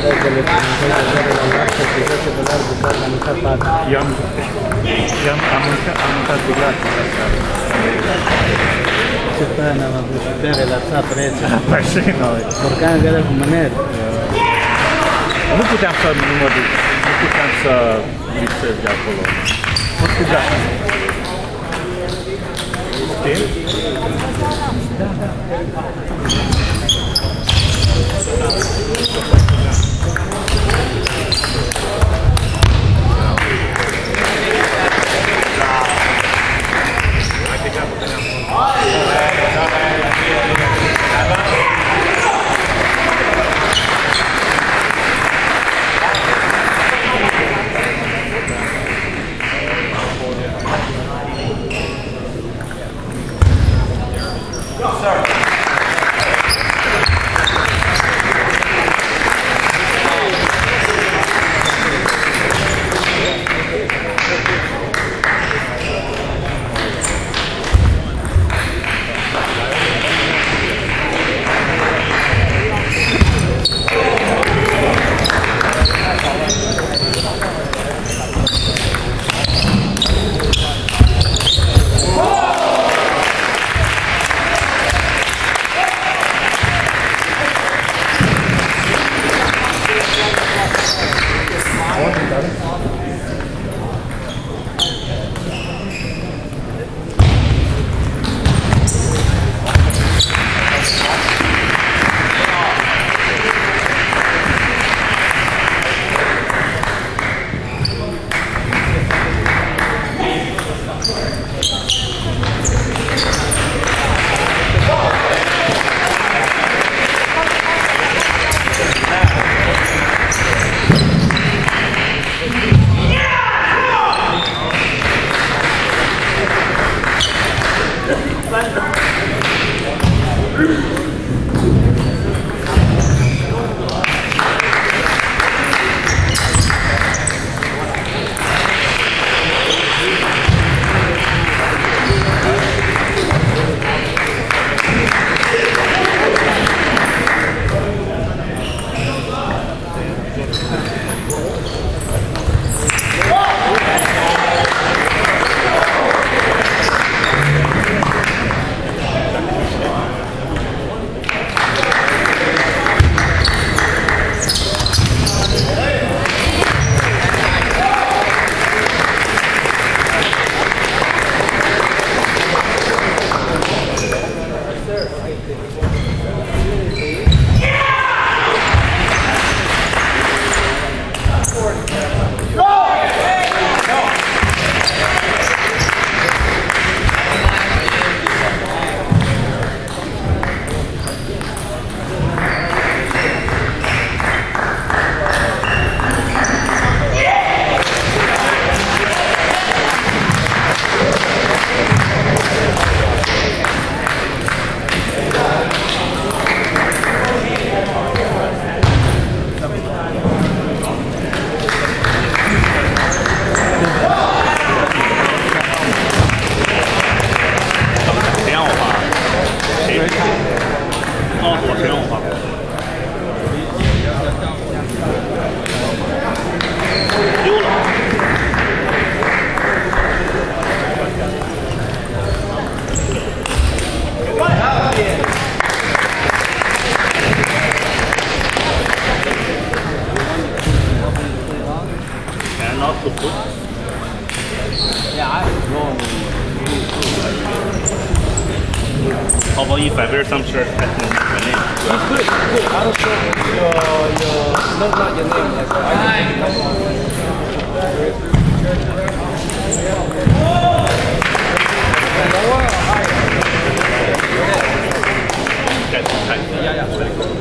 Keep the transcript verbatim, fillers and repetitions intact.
regole per non vedere la marcia che piace dell'arbitro organizzata. Io am montat de gratis asta. Ce până am vedere la ța prețul. Păi și noi. Borcan gălă cu mâner. Nu puteam să număr, nu puteam să lipsesc de acolo. Nu puteam. Știi? Da, da. Although if I wear some shirt, I can use my name. That's good, good. I don't show your, your, not, not your name. Like, That's tight. yeah, yeah.